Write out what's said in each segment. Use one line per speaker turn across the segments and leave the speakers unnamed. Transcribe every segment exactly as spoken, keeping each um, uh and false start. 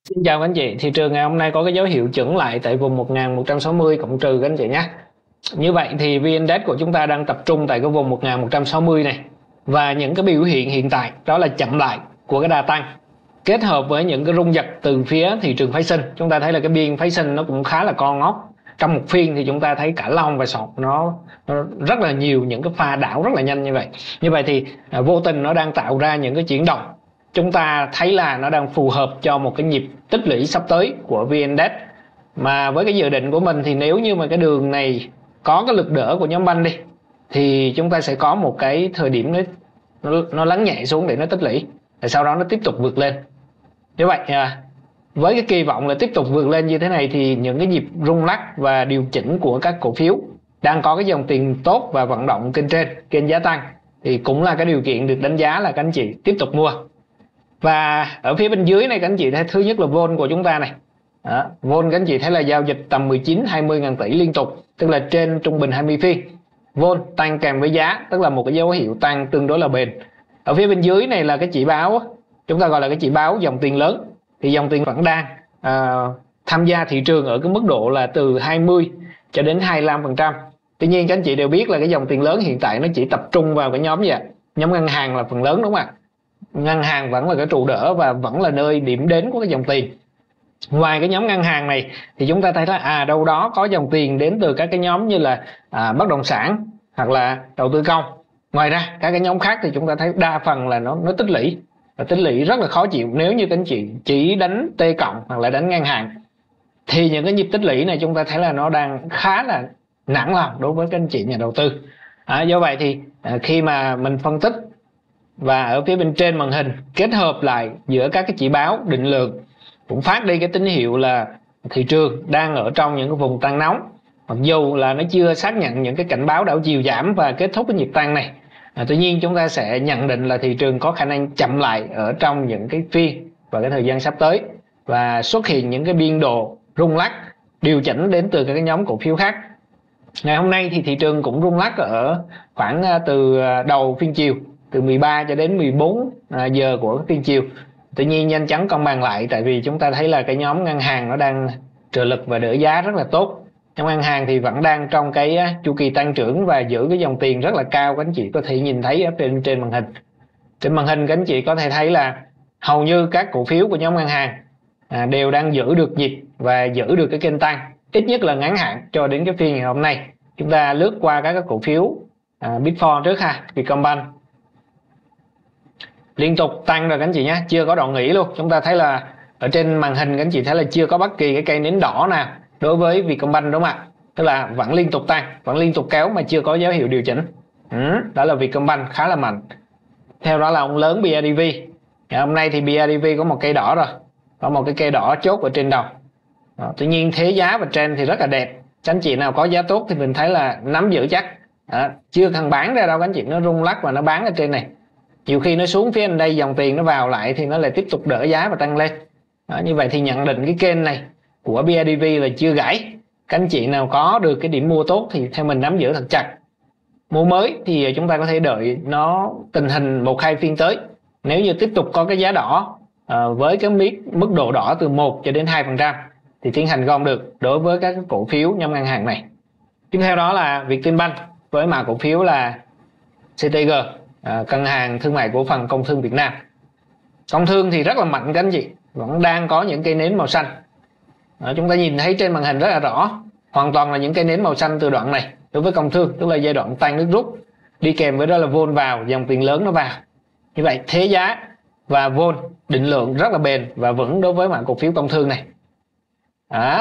Xin chào các anh chị, thị trường ngày hôm nay có cái dấu hiệu chững lại tại vùng một nghìn một trăm sáu mươi cộng trừ các anh chị nhé. Như vậy thì vê en-Index của chúng ta đang tập trung tại cái vùng một nghìn một trăm sáu mươi này. Và những cái biểu hiện hiện tại đó là chậm lại của cái đà tăng, kết hợp với những cái rung giật từ phía thị trường phái sinh. Chúng ta thấy là cái biên phái sinh nó cũng khá là con ngóc. Trong một phiên thì chúng ta thấy cả long và sọt nó, nó rất là nhiều những cái pha đảo rất là nhanh như vậy. Như vậy thì à, vô tình nó đang tạo ra những cái chuyển động. Chúng ta thấy là nó đang phù hợp cho một cái nhịp tích lũy sắp tới của vê en-Index. Mà với cái dự định của mình thì nếu như mà cái đường này có cái lực đỡ của nhóm banh đi, thì chúng ta sẽ có một cái thời điểm nó, nó, nó lắng nhẹ xuống để nó tích lũy, và sau đó nó tiếp tục vượt lên. Như vậy à, với cái kỳ vọng là tiếp tục vượt lên như thế này thì những cái nhịp rung lắc và điều chỉnh của các cổ phiếu đang có cái dòng tiền tốt và vận động kênh trên, kênh giá tăng, thì cũng là cái điều kiện được đánh giá là các anh chị tiếp tục mua. Và ở phía bên dưới này các anh chị thấy thứ nhất là vol của chúng ta này. Đó, vol các anh chị thấy là giao dịch tầm mười chín hai mươi ngàn tỷ liên tục, tức là trên trung bình hai mươi phiên. Vol tăng kèm với giá, tức là một cái dấu hiệu tăng tương đối là bền. Ở phía bên dưới này là cái chỉ báo, chúng ta gọi là cái chỉ báo dòng tiền lớn. Thì dòng tiền vẫn đang à, tham gia thị trường ở cái mức độ là từ hai mươi cho đến hai mươi lăm phần trăm. Tuy nhiên các anh chị đều biết là cái dòng tiền lớn hiện tại nó chỉ tập trung vào cái nhóm gì ạ? Nhóm ngân hàng là phần lớn, đúng không ạ? Ngân hàng vẫn là cái trụ đỡ và vẫn là nơi điểm đến của cái dòng tiền. Ngoài cái nhóm ngân hàng này thì chúng ta thấy là à đâu đó có dòng tiền đến từ các cái nhóm như là à, bất động sản hoặc là đầu tư công. Ngoài ra các cái nhóm khác thì chúng ta thấy đa phần là nó nó tích lũy, và tích lũy rất là khó chịu. Nếu như các anh chị chỉ đánh T cộng hoặc là đánh ngân hàng thì những cái nhịp tích lũy này chúng ta thấy là nó đang khá là nặng lòng đối với các anh chị nhà đầu tư. À, do vậy thì à, khi mà mình phân tích và ở phía bên trên màn hình kết hợp lại giữa các cái chỉ báo định lượng cũng phát đi cái tín hiệu là thị trường đang ở trong những cái vùng tăng nóng, mặc dù là nó chưa xác nhận những cái cảnh báo đảo chiều giảm và kết thúc cái nhịp tăng này. À, tuy nhiên chúng ta sẽ nhận định là thị trường có khả năng chậm lại ở trong những cái phiên và cái thời gian sắp tới, và xuất hiện những cái biên độ rung lắc điều chỉnh đến từ các cái nhóm cổ phiếu khác. Ngày hôm nay thì thị trường cũng rung lắc ở khoảng từ đầu phiên chiều, từ mười ba cho đến mười bốn giờ của phiên chiều. Tuy nhiên nhanh chóng cân bằng lại, tại vì chúng ta thấy là cái nhóm ngân hàng nó đang trợ lực và đỡ giá rất là tốt. Nhóm ngân hàng thì vẫn đang trong cái chu kỳ tăng trưởng và giữ cái dòng tiền rất là cao. Các anh chị có thể nhìn thấy ở trên trên màn hình. Trên màn hình các anh chị có thể thấy là hầu như các cổ phiếu của nhóm ngân hàng à, đều đang giữ được nhịp và giữ được cái kênh tăng, ít nhất là ngắn hạn cho đến cái phiên ngày hôm nay. Chúng ta lướt qua các cái cổ phiếu à, Big Four trước ha. Vietcombank liên tục tăng rồi các anh chị nhé, chưa có đoạn nghỉ luôn. Chúng ta thấy là ở trên màn hình các anh chị thấy là chưa có bất kỳ cái cây nến đỏ nào đối với Vietcombank, đúng không ạ? Tức là vẫn liên tục tăng, vẫn liên tục kéo mà chưa có dấu hiệu điều chỉnh. Ừ, đó là Vietcombank khá là mạnh. Theo đó là ông lớn bê i đê vê. Ngày hôm nay thì bê i đê vê có một cây đỏ rồi, có một cái cây đỏ chốt ở trên đầu. Đó, tuy nhiên thế giá và trend thì rất là đẹp. Các anh chị nào có giá tốt thì mình thấy là nắm giữ chắc. Đó, chưa cần bán ra đâu các anh chị, nó rung lắc và nó bán ở trên này. Nhiều khi nó xuống phía bên đây dòng tiền nó vào lại thì nó lại tiếp tục đỡ giá và tăng lên. Đó, như vậy thì nhận định cái kênh này của bê i đê vê là chưa gãy. Các anh chị nào có được cái điểm mua tốt thì theo mình nắm giữ thật chặt. Mua mới thì chúng ta có thể đợi nó tình hình một hai phiên tới. Nếu như tiếp tục có cái giá đỏ à, với cái mức độ đỏ từ một cho đến hai phần trăm thì tiến hành gom được đối với các cổ phiếu nhóm ngân hàng này. Tiếp theo đó là Vietinbank với mã cổ phiếu là xê tê giê, à, ngân hàng thương mại cổ phần Công Thương Việt Nam. Công Thương thì rất là mạnh các anh chị, vẫn đang có những cây nến màu xanh. Đó, chúng ta nhìn thấy trên màn hình rất là rõ, hoàn toàn là những cây nến màu xanh từ đoạn này đối với Công Thương, tức là giai đoạn tăng nước rút, đi kèm với đó là vol vào, dòng tiền lớn nó vào. Như vậy thế giá và vol định lượng rất là bền và vững đối với mã cổ phiếu Công Thương này. Đó.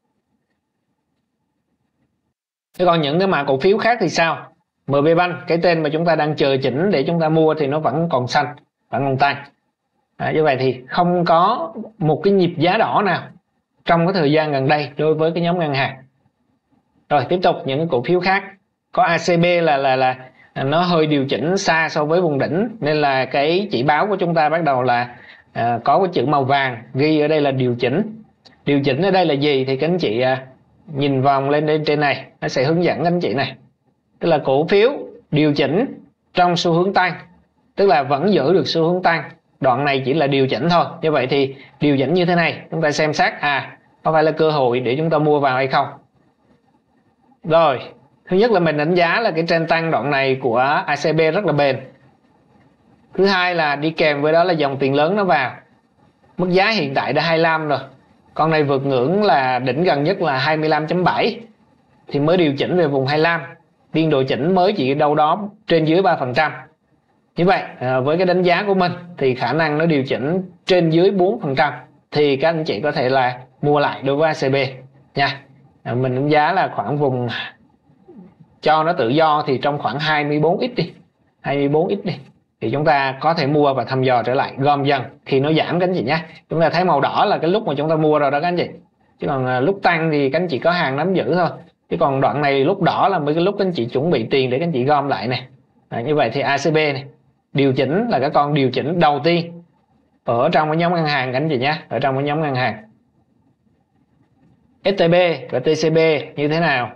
Thế còn những cái mã cổ phiếu khác thì sao? em bê Bank, cái tên mà chúng ta đang chờ chỉnh để chúng ta mua thì nó vẫn còn xanh, vẫn còn tăng. Đó, như vậy thì không có một cái nhịp giá đỏ nào trong cái thời gian gần đây đối với cái nhóm ngân hàng. Rồi tiếp tục những cái cổ phiếu khác. Có a xê bê là là là nó hơi điều chỉnh xa so với vùng đỉnh, nên là cái chỉ báo của chúng ta bắt đầu là à, có cái chữ màu vàng ghi ở đây là điều chỉnh. Điều chỉnh ở đây là gì thì các anh chị à, nhìn vòng lên trên trên này, nó sẽ hướng dẫn các anh chị này. Tức là cổ phiếu điều chỉnh trong xu hướng tăng, tức là vẫn giữ được xu hướng tăng đoạn này chỉ là điều chỉnh thôi. Như vậy thì điều chỉnh như thế này chúng ta xem xét à có phải là cơ hội để chúng ta mua vào hay không. Rồi, thứ nhất là mình đánh giá là cái trend tăng đoạn này của a xê bê rất là bền. Thứ hai là đi kèm với đó là dòng tiền lớn nó vào. Mức giá hiện tại đã hai mươi lăm rồi. Con này vượt ngưỡng là đỉnh gần nhất là hai mươi lăm chấm bảy thì mới điều chỉnh về vùng hai mươi lăm. Biên độ chỉnh mới chỉ đâu đó trên dưới ba phần trăm. Như vậy với cái đánh giá của mình thì khả năng nó điều chỉnh trên dưới bốn phần trăm thì các anh chị có thể là mua lại đối với a xê bê nha. Mình đánh giá là khoảng vùng cho nó tự do thì trong khoảng hai mươi bốn x đi, hai mươi bốn x đi thì chúng ta có thể mua và thăm dò trở lại, gom dần khi nó giảm các anh chị nhé. Chúng ta thấy màu đỏ là cái lúc mà chúng ta mua rồi đó các anh chị. Chứ còn lúc tăng thì các anh chị có hàng nắm giữ thôi. Chứ còn đoạn này lúc đỏ là mấy cái lúc các anh chị chuẩn bị tiền để các anh chị gom lại này. À, như vậy thì a xê bê này điều chỉnh là cái con điều chỉnh đầu tiên ở trong cái nhóm ngân hàng các anh chị nhé, ở trong cái nhóm ngân hàng. ét tê bê và tê xê bê như thế nào?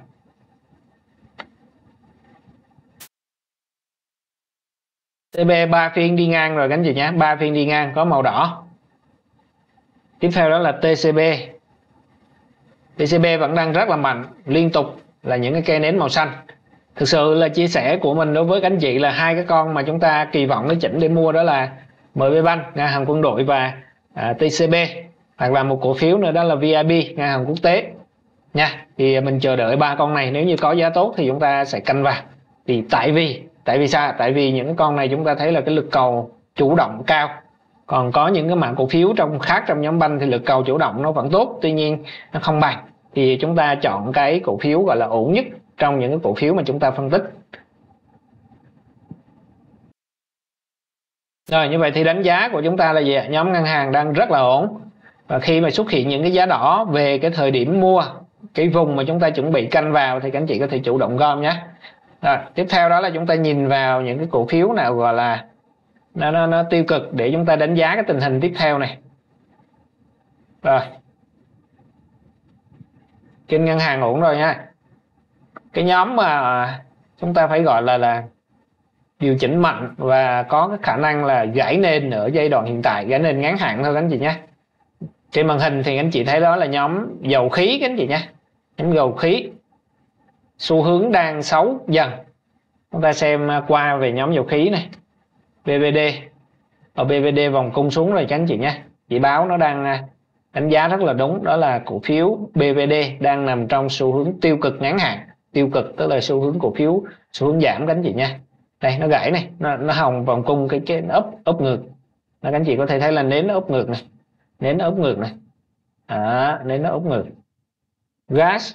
tê bê ba phiên đi ngang rồi các anh chị nhé, ba phiên đi ngang có màu đỏ. Tiếp theo đó là tê xê bê. tê xê bê vẫn đang rất là mạnh, liên tục là những cái cây nến màu xanh. Thực sự là chia sẻ của mình đối với các anh chị là hai cái con mà chúng ta kỳ vọng cái chỉnh để mua đó là em bê Bank, ngân hàng quân đội và à, tê xê bê, hoặc là một cổ phiếu nữa đó là vê i bê, ngân hàng quốc tế nha. Thì mình chờ đợi ba con này, nếu như có giá tốt thì chúng ta sẽ canh vào. Thì tại vì tại vì sao? Tại vì những con này chúng ta thấy là cái lực cầu chủ động cao. Còn có những cái mã cổ phiếu trong khác trong nhóm banh thì lực cầu chủ động nó vẫn tốt, tuy nhiên nó không bằng. Thì chúng ta chọn cái cổ phiếu gọi là ổn nhất trong những cái cổ phiếu mà chúng ta phân tích. Rồi, như vậy thì đánh giá của chúng ta là gì ạ? Nhóm ngân hàng đang rất là ổn. Và khi mà xuất hiện những cái giá đỏ về cái thời điểm mua, cái vùng mà chúng ta chuẩn bị canh vào thì các anh chị có thể chủ động gom nhé. Rồi, tiếp theo đó là chúng ta nhìn vào những cái cổ phiếu nào gọi là nó, nó, nó tiêu cực để chúng ta đánh giá cái tình hình tiếp theo này. Rồi, trên ngân hàng ổn rồi nha. Cái nhóm mà chúng ta phải gọi là là điều chỉnh mạnh và có cái khả năng là gãy nền ở giai đoạn hiện tại, gãy nền ngắn hạn thôi các anh chị nhé. Trên màn hình thì các anh chị thấy đó là nhóm dầu khí các anh chị nhé. Nhóm dầu khí xu hướng đang xấu dần. Chúng ta xem qua về nhóm dầu khí này, bê vê đê. Ở bê vê đê vòng cung xuống rồi các anh chị nhé. Chỉ báo nó đang đánh giá rất là đúng, đó là cổ phiếu bê vê đê đang nằm trong xu hướng tiêu cực ngắn hạn. Tiêu cực tức là xu hướng cổ phiếu xu hướng giảm các anh chị nha. Đây nó gãy này, nó, nó hồng vòng cung cái cái ấp ấp ngược. Đó, các anh chị có thể thấy là nến nó ấp ngược này, nến nó ấp ngược này. À, nến nó ấp ngược. Gas.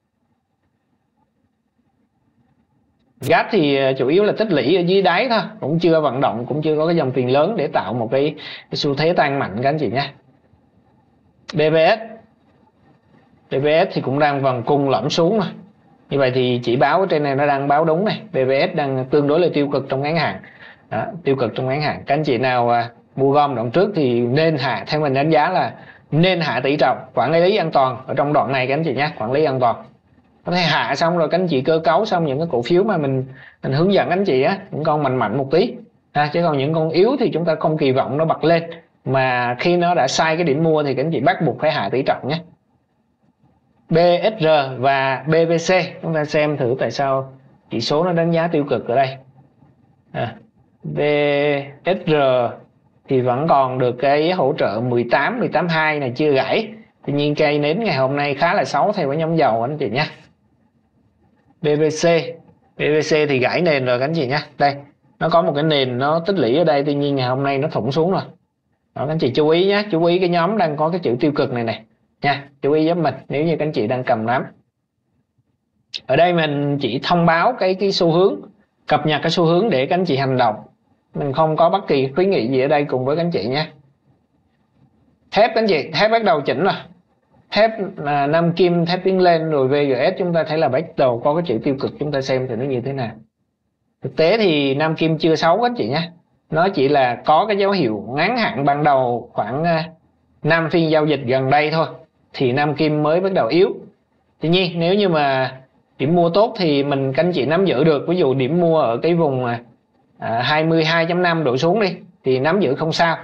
Gas thì chủ yếu là tích lũy ở dưới đáy thôi, cũng chưa vận động, cũng chưa có cái dòng tiền lớn để tạo một cái, cái xu thế tăng mạnh các anh chị nhé. đê vê ét. đê vê ét thì cũng đang vòng cung lõm xuống mà. Như vậy thì chỉ báo ở trên này nó đang báo đúng này, đê vê ét đang tương đối là tiêu cực trong ngắn hạn. Đó, tiêu cực trong ngắn hạn. Các anh chị nào à, mua gom đoạn trước thì nên hạ, theo mình đánh giá là nên hạ tỷ trọng, quản lý an toàn ở trong đoạn này các anh chị nhé, quản lý an toàn. Có thể hạ xong rồi các anh chị cơ cấu xong những cái cổ phiếu mà mình mình hướng dẫn anh chị á, những con mạnh mạnh một tí. À, chứ còn những con yếu thì chúng ta không kỳ vọng nó bật lên, mà khi nó đã sai cái điểm mua thì các anh chị bắt buộc phải hạ tỷ trọng nhé. bê ét rờ và bê vê xê, chúng ta xem thử tại sao chỉ số nó đánh giá tiêu cực ở đây. À, bê ét rờ thì vẫn còn được cái hỗ trợ mười tám, mười tám hai này chưa gãy. Tuy nhiên cây nến ngày hôm nay khá là xấu theo cái nhóm dầu anh chị nhé. bê vê xê, bê vê xê thì gãy nền rồi các anh chị nhé. Đây, nó có một cái nền nó tích lũy ở đây, tuy nhiên ngày hôm nay nó thủng xuống rồi. Đó, các anh chị chú ý nhé, chú ý cái nhóm đang có cái chữ tiêu cực này này nha, chú ý giúp mình nếu như các anh chị đang cầm nắm. Ở đây mình chỉ thông báo cái cái xu hướng, cập nhật cái xu hướng để các anh chị hành động. Mình không có bất kỳ khuyến nghị gì ở đây cùng với các anh chị nhé. Thép các anh chị, thép bắt đầu chỉnh rồi. Thép là Nam Kim, thép tiến lên rồi vê giê ét chúng ta thấy là bắt đầu có cái chữ tiêu cực, chúng ta xem thì nó như thế nào. Thực tế thì Nam Kim chưa xấu các anh chị nhé. Nó chỉ là có cái dấu hiệu ngắn hạn ban đầu khoảng năm phiên giao dịch gần đây thôi thì Nam Kim mới bắt đầu yếu. Tuy nhiên nếu như mà điểm mua tốt thì mình các anh chị nắm giữ được. Ví dụ điểm mua ở cái vùng à, hai mươi hai chấm năm đổ xuống đi thì nắm giữ không sao.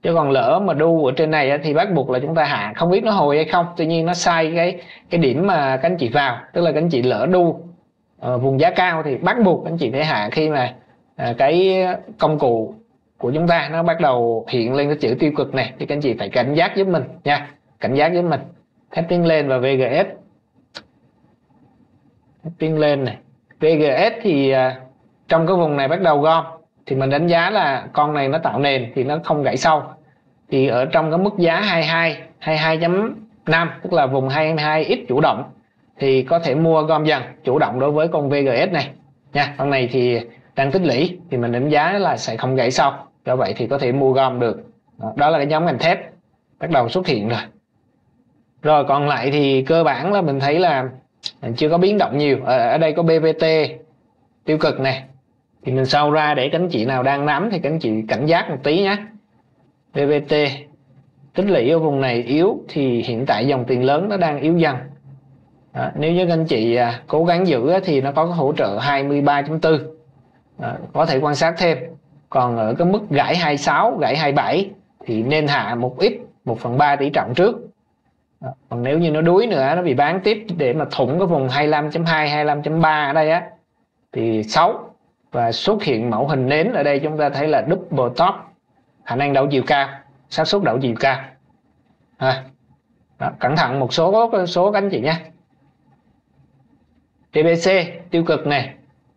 Chứ còn lỡ mà đu ở trên này á, thì bắt buộc là chúng ta hạ, không biết nó hồi hay không. Tuy nhiên nó sai cái cái điểm mà các anh chị vào, tức là các anh chị lỡ đu ở vùng giá cao thì bắt buộc các anh chị phải hạ khi mà à, cái công cụ của chúng ta nó bắt đầu hiện lên cái chữ tiêu cực này, thì các anh chị phải cảnh giác giúp mình nha, cảnh giác giúp mình. Thép tiến lên và vê giê ét, thép tiến lên này, vê giê ét thì à, trong cái vùng này bắt đầu gom, thì mình đánh giá là con này nó tạo nền thì nó không gãy sâu, thì ở trong cái mức giá hai mươi hai, hai mươi hai chấm năm, tức là vùng hai mươi hai x chủ động, thì có thể mua gom dần chủ động đối với con vê giê ét này nha. Con này thì đang tích lũy thì mình đánh giá là sẽ không gãy sâu, do vậy thì có thể mua gom được. Đó, đó là cái nhóm ngành thép bắt đầu xuất hiện rồi. Rồi còn lại thì cơ bản là mình thấy là chưa có biến động nhiều. Ở, ở đây có bê vê tê tiêu cực này, thì mình sau ra để các anh chị nào đang nắm thì các anh chị cảnh giác một tí nhé. bê vê tê tích lũy ở vùng này yếu, thì hiện tại dòng tiền lớn nó đang yếu dần. Đó, nếu như các anh chị à, cố gắng giữ thì nó có cái hỗ trợ hai mươi ba chấm bốn, có thể quan sát thêm. Còn ở cái mức gãy hai mươi sáu, gãy hai mươi bảy thì nên hạ một ít, một phần ba tỷ trọng trước. Đó, còn nếu như nó đuối nữa, nó bị bán tiếp để mà thủng cái vùng hai mươi lăm chấm hai, hai mươi lăm chấm ba ở đây á, thì xấu. Và xuất hiện mẫu hình nến ở đây chúng ta thấy là double top, khả năng đảo chiều cao, xác suất đảo chiều cao. À, đó, cẩn thận một số số các anh chị nhé. đê bê xê tiêu cực này,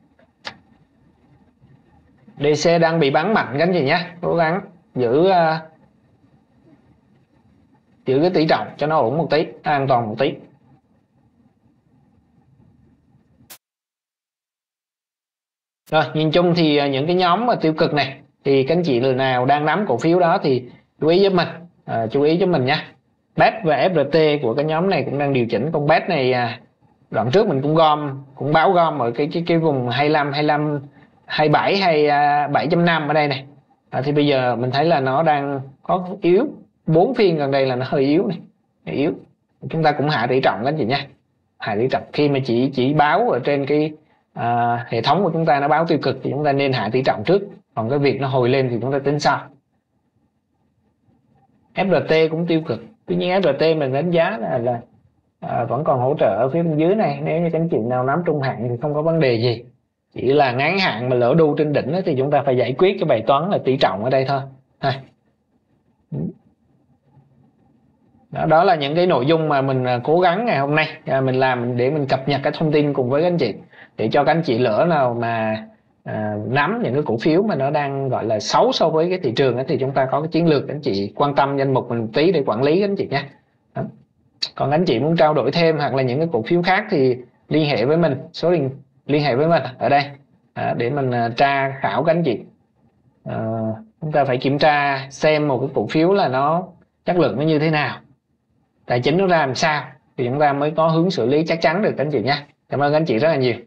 đê xê đang bị bắn mạnh các anh chị nhé, cố gắng giữ uh, giữ cái tỷ trọng cho nó ổn một tí, an toàn một tí. Rồi nhìn chung thì những cái nhóm mà tiêu cực này thì các anh chị người nào đang nắm cổ phiếu đó thì chú ý giúp mình, à, chú ý giúp mình nhé. bê e tê và ép rờ tê của cái nhóm này cũng đang điều chỉnh. Con bê e tê này à, đoạn trước mình cũng gom, cũng báo gom ở cái cái cái vùng hai mươi lăm, hai mươi lăm, hai mươi bảy hay bảy chấm năm ở đây này. À, thì bây giờ mình thấy là nó đang có yếu, bốn phiên gần đây là nó hơi yếu này, yếu. Chúng ta cũng hạ tỷ trọng các anh chị nhé, hạ tỷ trọng. Khi mà chỉ chỉ báo ở trên cái à, hệ thống của chúng ta nó báo tiêu cực thì chúng ta nên hạ tỷ trọng trước, còn cái việc nó hồi lên thì chúng ta tính sau. ép rờ tê cũng tiêu cực, tuy nhiên ép rờ tê mình đánh giá là, là à, vẫn còn hỗ trợ ở phía bên dưới này. Nếu như các anh chị nào nắm trung hạn thì không có vấn đề gì, chỉ là ngắn hạn mà lỡ đu trên đỉnh thì chúng ta phải giải quyết cái bài toán là tỷ trọng ở đây thôi. Đó, đó là những cái nội dung mà mình cố gắng ngày hôm nay à, mình làm để mình cập nhật cái thông tin cùng với các anh chị, để cho các anh chị lỡ nào mà à, nắm những cái cổ phiếu mà nó đang gọi là xấu so với cái thị trường ấy, thì chúng ta có cái chiến lược các anh chị quan tâm danh mục mình một tí để quản lý các anh chị nhé. Đó. Còn anh chị muốn trao đổi thêm hoặc là những cái cổ phiếu khác thì liên hệ với mình, số điện liên hệ với mình ở đây à, để mình tra khảo các anh chị. À, chúng ta phải kiểm tra xem một cái cổ phiếu là nó chất lượng nó như thế nào, tài chính nó ra làm sao, thì chúng ta mới có hướng xử lý chắc chắn được các anh chị nhé. Cảm ơn các anh chị rất là nhiều.